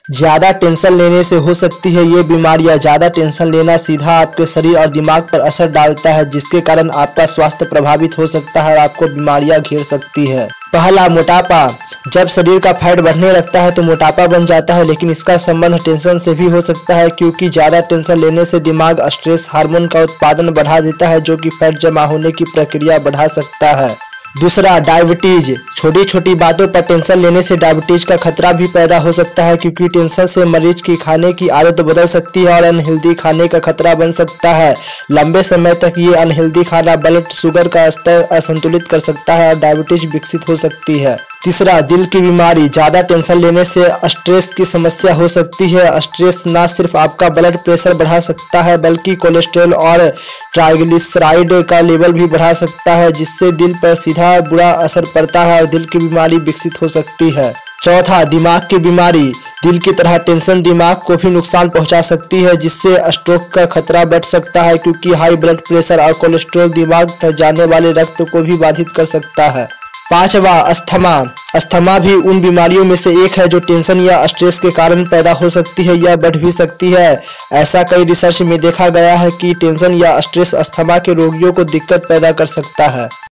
ज़्यादा टेंशन लेने से हो सकती है ये बीमारियां। ज़्यादा टेंशन लेना सीधा आपके शरीर और दिमाग पर असर डालता है, जिसके कारण आपका स्वास्थ्य प्रभावित हो सकता है और आपको बीमारियां घेर सकती है। पहला, मोटापा। जब शरीर का फैट बढ़ने लगता है तो मोटापा बन जाता है, लेकिन इसका संबंध टेंशन से भी हो सकता है, क्योंकि ज़्यादा टेंशन लेने से दिमाग स्ट्रेस हार्मोन का उत्पादन बढ़ा देता है, जो कि फैट जमा होने की प्रक्रिया बढ़ा सकता है। दूसरा, डायबिटीज। छोटी छोटी बातों पर टेंशन लेने से डायबिटीज का खतरा भी पैदा हो सकता है, क्योंकि टेंशन से मरीज की खाने की आदत बदल सकती है और अनहेल्दी खाने का खतरा बन सकता है। लंबे समय तक ये अनहेल्दी खाना ब्लड शुगर का स्तर असंतुलित कर सकता है और डायबिटीज विकसित हो सकती है। तीसरा, दिल की बीमारी। ज़्यादा टेंशन लेने से स्ट्रेस की समस्या हो सकती है। स्ट्रेस न सिर्फ आपका ब्लड प्रेशर बढ़ा सकता है, बल्कि कोलेस्ट्रॉल और ट्राइग्लिसराइड का लेवल भी बढ़ा सकता है, जिससे दिल पर सीधा बुरा असर पड़ता है और दिल की बीमारी विकसित हो सकती है। चौथा, दिमाग की बीमारी। दिल की तरह टेंशन दिमाग को भी नुकसान पहुंचा सकती है, जिससे स्ट्रोक का खतरा बढ़ सकता है, क्योंकि हाई ब्लड प्रेशर और कोलेस्ट्रॉल दिमाग तक जाने वाले रक्त को भी बाधित कर सकता है। पांचवा, अस्थमा। अस्थमा भी उन बीमारियों में से एक है जो टेंशन या स्ट्रेस के कारण पैदा हो सकती है या बढ़ भी सकती है। ऐसा कई रिसर्च में देखा गया है कि टेंशन या स्ट्रेस अस्थमा के रोगियों को दिक्कत पैदा कर सकता है।